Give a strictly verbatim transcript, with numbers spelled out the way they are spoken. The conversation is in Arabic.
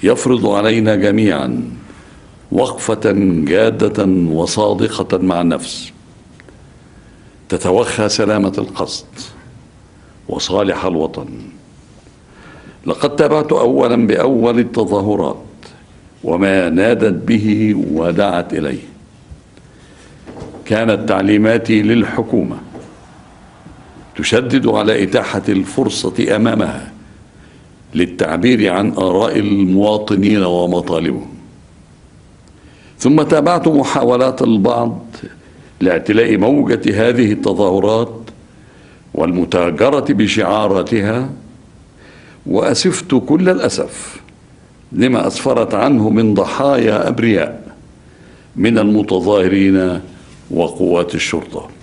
يفرض علينا جميعا وقفة جادة وصادقة مع النفس تتوخى سلامة القصد وصالح الوطن. لقد تابعت أولا بأول التظاهرات وما نادت به ودعت إليه. كانت تعليماتي للحكومة تشدد على إتاحة الفرصة أمامها للتعبير عن آراء المواطنين ومطالبهم. ثم تابعت محاولات البعض لاعتلاء موجة هذه التظاهرات والمتاجرة بشعاراتها، وأسفت كل الأسف لما أسفرت عنه من ضحايا أبرياء من المتظاهرين وقوات الشرطة.